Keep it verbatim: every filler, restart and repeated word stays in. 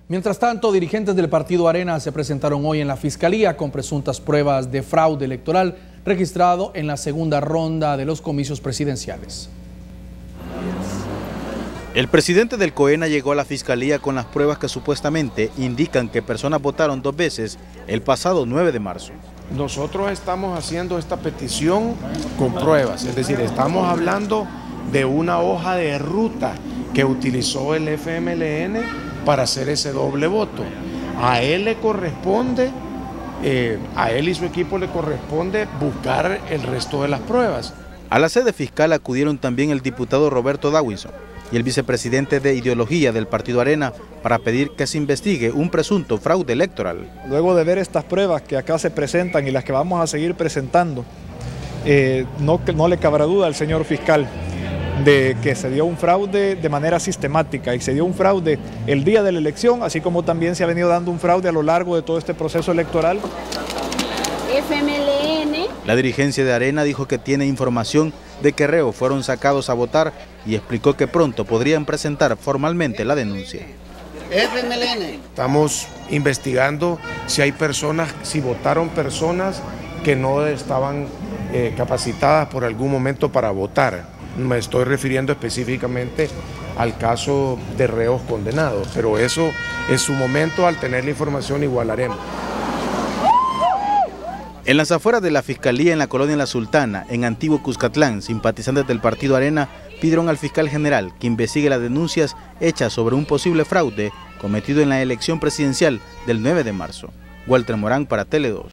Mientras tanto, dirigentes del Partido Arena se presentaron hoy en la Fiscalía con presuntas pruebas de fraude electoral registrado en la segunda ronda de los comicios presidenciales. El presidente del COENA llegó a la Fiscalía con las pruebas que supuestamente indican que personas votaron dos veces el pasado nueve de marzo. Nosotros estamos haciendo esta petición con pruebas, es decir, estamos hablando de una hoja de ruta que utilizó el F M L N para hacer ese doble voto. A él le corresponde, eh, a él y su equipo le corresponde buscar el resto de las pruebas. A la sede fiscal acudieron también el diputado Roberto Dawinson y el vicepresidente de ideología del Partido Arena para pedir que se investigue un presunto fraude electoral. Luego de ver estas pruebas que acá se presentan y las que vamos a seguir presentando, eh, no, no le cabrá duda al señor fiscal de que se dio un fraude de manera sistemática y se dio un fraude el día de la elección, así como también se ha venido dando un fraude a lo largo de todo este proceso electoral. F M L N. La dirigencia de Arena dijo que tiene información de que reos fueron sacados a votar y explicó que pronto podrían presentar formalmente la denuncia. F M L N. Estamos investigando si hay personas, si votaron personas que no estaban eh, capacitadas por algún momento para votar. Me estoy refiriendo específicamente al caso de reos condenados, pero eso en su momento, al tener la información, igualaremos. En las afueras de la Fiscalía en la colonia La Sultana, en Antiguo Cuscatlán, simpatizantes del Partido Arena pidieron al fiscal general que investigue las denuncias hechas sobre un posible fraude cometido en la elección presidencial del nueve de marzo. Walter Morán para Tele dos.